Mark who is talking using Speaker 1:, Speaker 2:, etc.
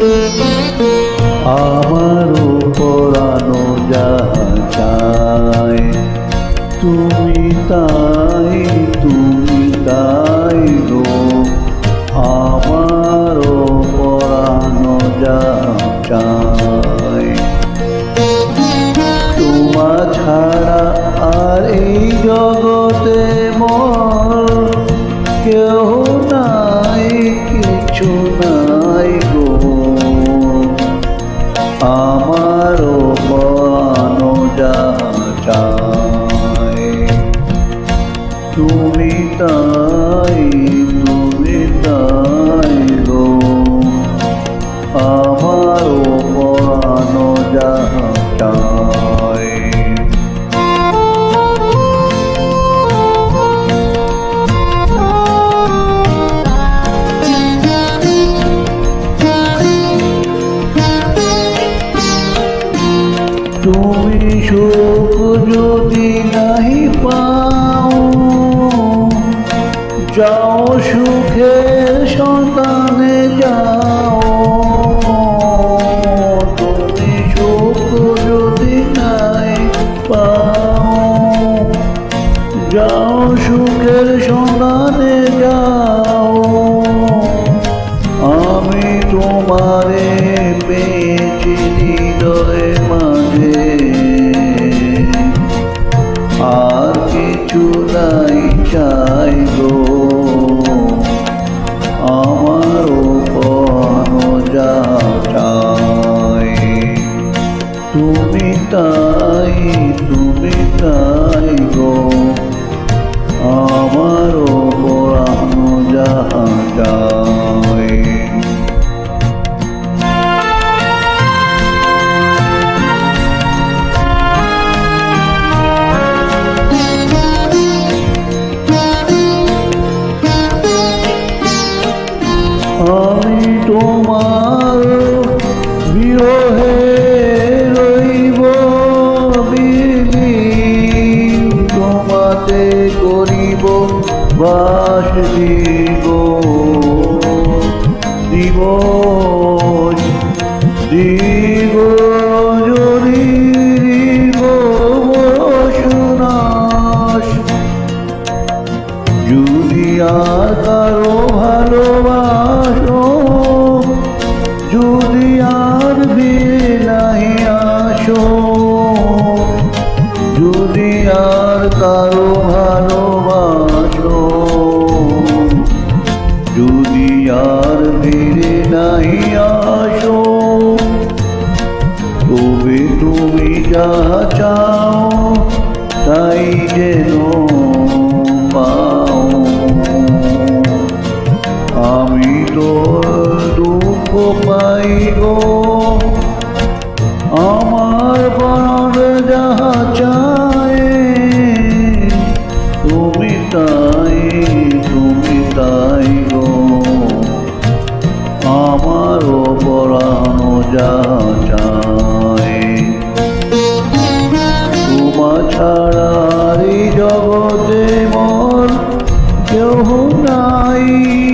Speaker 1: আমারও পরানো যাহা চায় তুমি তাই গো। আমারও পরানো যাহা চায় তোমা ছাড়া আর এই জগতে মোর কেউ নাই, কিছু নাই গো। আমারও পরানো যাহা চায় তুমি তাই গো। আমারও পরানো যাহা চায় তুমি সুখ যদি নাহি পাও, যাও সুখের সন্ধানে যাও। তুমি সুখ যদি নাই পাও, যাও সুখের সন্ধানে যাও। আমি তোমারে পেয়েছি হৃদয় মাঝে, আর কিছু নাই চাই গো। আমারও পরানো যাহা চায় তুমি তাই গো। আমারও পরানো যাহা চায় আমি তোমার বিরহে রইব বিলীন, তোমাতে করিব বাস দিব যদি সুনাস। যদি আর কারো ভালোবাসো, যদি আর ফিরে নাহি আসো, যদি আর কারো ভালোবাসো, যদি আর ফিরে নাহি আসো, তবে তুমি যাহা চাও তাই যেন পাও। আমি তোর দুঃখ পাই গো। আমার প্রাণ যাহা চায় তুমি তাই গো। আমারও পরানো যাহা চায় তোমা ছাড়া এই জগতে মোর কেউ নাই।